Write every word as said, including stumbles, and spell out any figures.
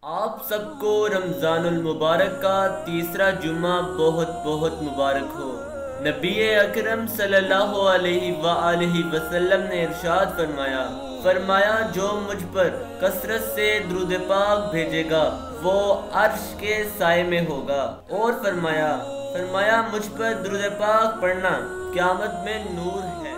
आप सबको रमज़ानुल मुबारक का तीसरा जुम्मा बहुत बहुत मुबारक हो। नबी अकरम सल्लल्लाहु अलैहि वआलैहि वसल्लम ने इरशाद फरमाया फरमाया जो मुझ पर कसरत से दुरूद पाक भेजेगा वो अर्श के साए में होगा। और फरमाया फरमाया मुझ पर दुरूद पाक पढ़ना क़यामत में नूर है।